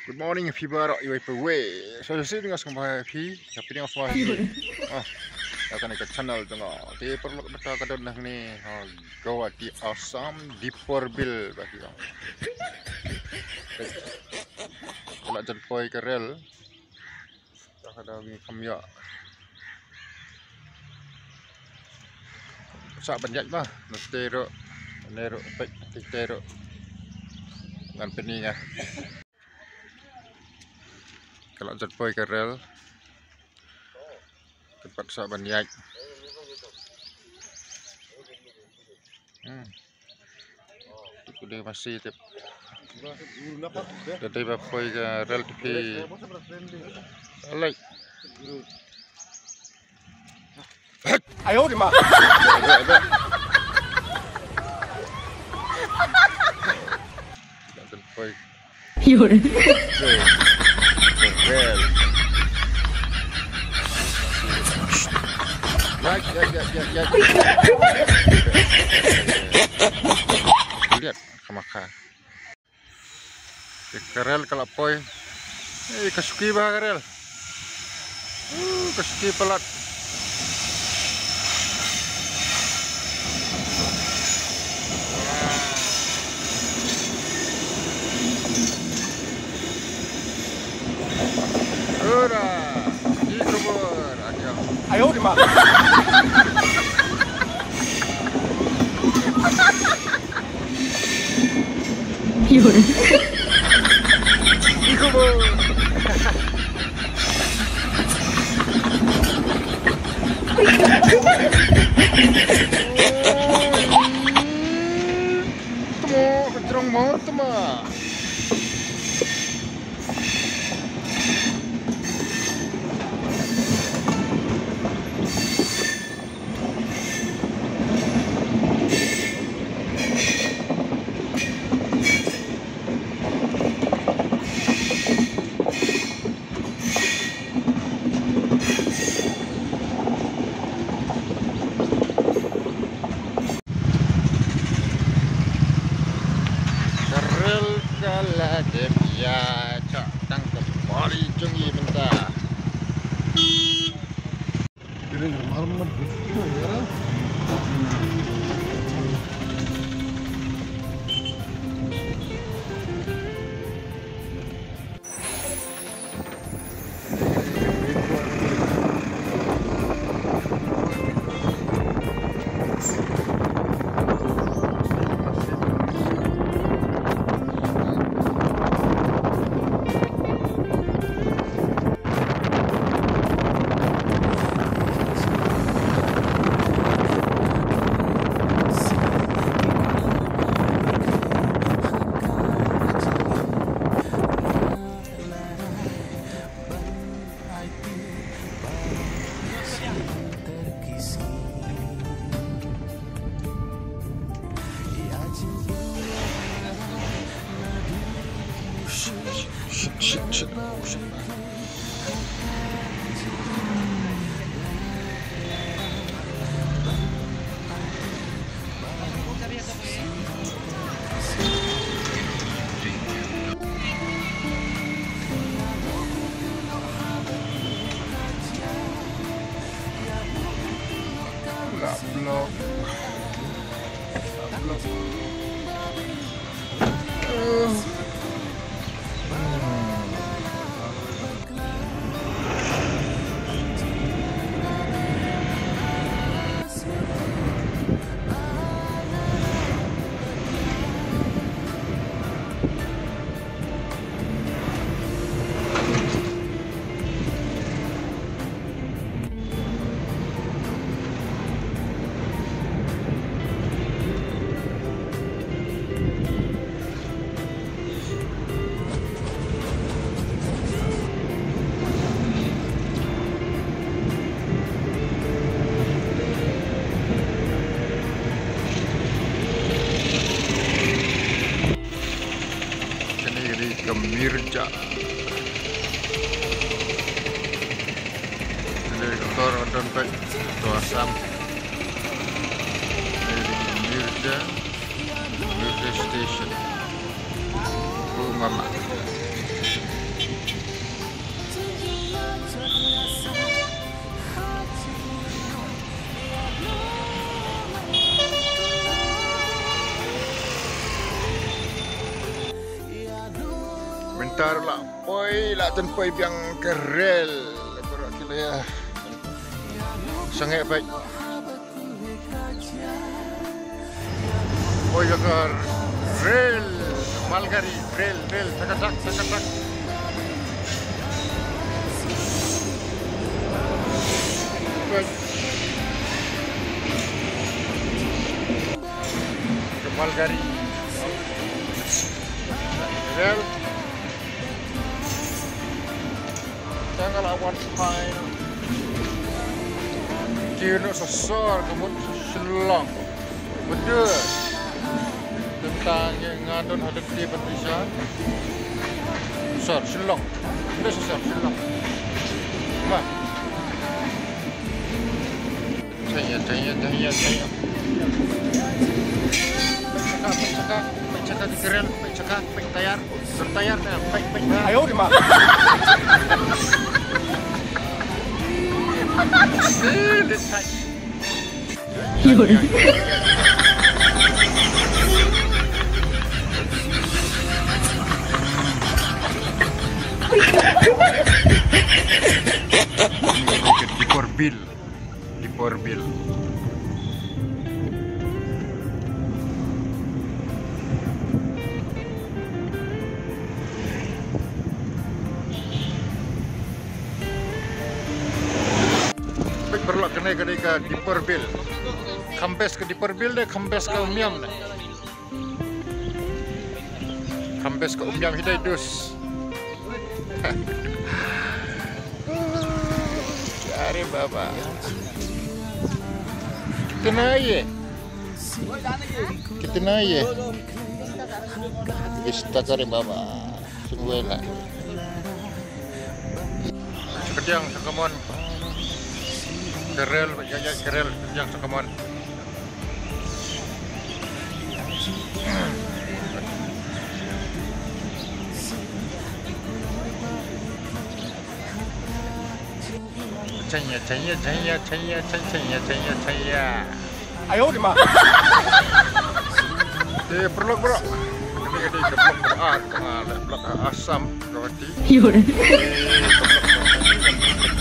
Good morning, Phi Bara Iway. So you see, dengan semua Phi, tapi dengan semua Phi. Akan ikut channel tu ngah. Di perlu kita kadang nak ni gawa di Assam di Porbil bagi orang. Kalau jadi poi kerel, tak ada ni kamya. Sak banyak bah, nero, baik nero, dengan peninga. Kalau jadi poi kerel, tempat sak banyak. Itu dia masih tip. Jadi bapak kerel tapi, like. Ayo di mak. Yun. Ya. Lihat kamaka. Kerel kalau poi. Kasuki bah kerel. Kasuki pelat. Udah, dikubur aja. Ayo di mana? Yun. Dikubur. Temu, kecerong mau temu. Kala dia cak tangkap bali cungi bentar. Ini normal betul ya. Shit. Blok. Mirja. Ini kantor dompet itu Assam. Mirja Station. Mama. Bentar lah, poi lah poi biang kerel. Berak kita ya. Sangat baik. Poi jagar rel, malgari rel, sakatak. Baik. Malgari rel. Jangan lawan main. Kira sesar kemudian selang. Betul. Tentang yang ngadon hadap di Indonesia. Sesar selang. Betul sesar selang. Bah. Saya. Cakap di kerel, cakap tayar, bertayar dah, baik. Ayo di mana? Yun. Di porbil. Berlak kena ke di porbil. Kambes ke di porbil deh, kambes ke umiam deh. Kambes ke umiam hidai dus. Cari baba. Kita naik. Vista cari baba. Sungguhlah. Kejang sekamon. Kerel yang sekamon. Caya. Ayo di mana? Perlu bro. Gede blok asam kawati. Yun.